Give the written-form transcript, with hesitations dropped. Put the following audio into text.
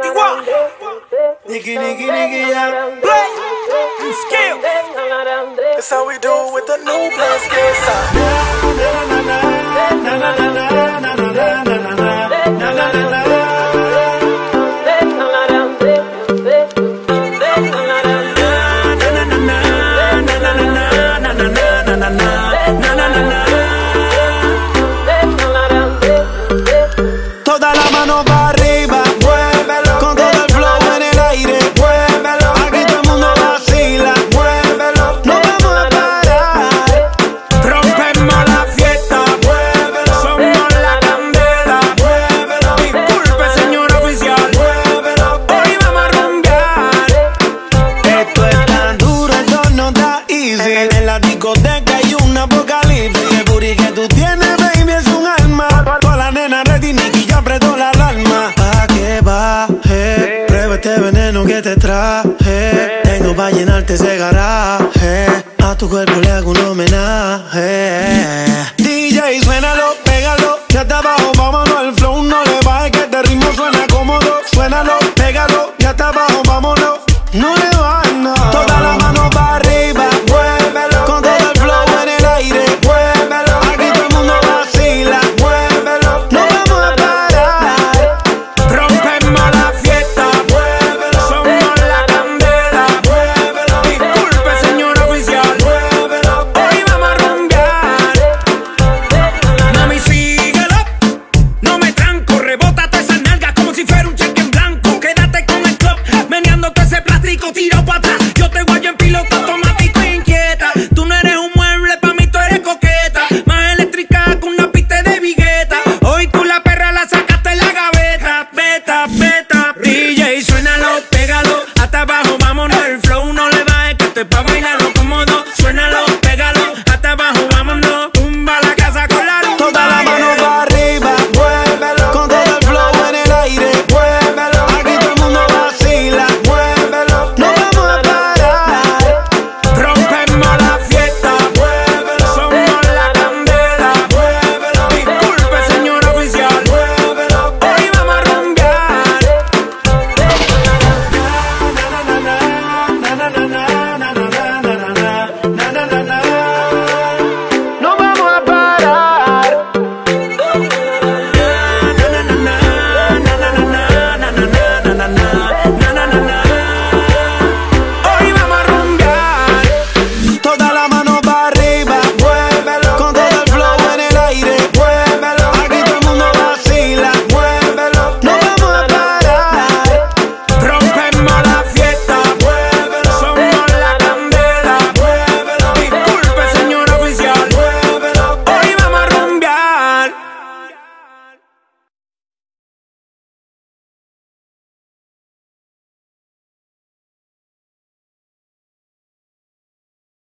Nicky, yeah. Play. Skill. That's how we do it with the new Play Skill sound. Toda la mano para arriba, muévelo. Con todo el flow en el aire, muévelo. Aquí todo el mundo vacila, muévelo. No vamos a parar, rompemos la fiesta, muévelo. Somos la candela, muévelo. Disculpe, señor oficial, muévelo. Hoy vamos a rumbear. Esto es tan duro, esto no está easy. En la discoteca hay un apocalipsis. El booty que tú tienes, baby, es un alma. Toda la nena ready, Nicky ya apretó la alarma. Pa' que baje, prueba este veneno que te traje. Tengo pa' llenarte ese garaje. A tu cuerpo le hago un homenaje. DJ, suénalo, pégalo. Ya está abajo, vámonos al flow. No le bajes que este ritmo suena cómodo. Suénalo, pégalo. Ya está abajo, vámonos. No le bajes nada. Toda la mano para arriba, muévelo. Con todo el flow en el aire, muévelo. Aquí todo el mundo vacila, muévelo. No vamos a parar, rompemos la fiesta, muévelo. Somos la candela, muévelo. Disculpe, señor oficial, muévelo. Hoy vamos a rumbear. Mami, síguelo. No me tranco, rebótate esas nalgas como si fuera un cheque en blanco. Quédate con el club, meneándote ese plástico, tiro para atrás. Yo te guayo en piloto automático e inquieta. Tú no eres un mueble, pa' mí tú eres coqueta. Más eléctrica que una pista de vigueta. Hoy tú la perra la sacaste en la gaveta. Beta, beta,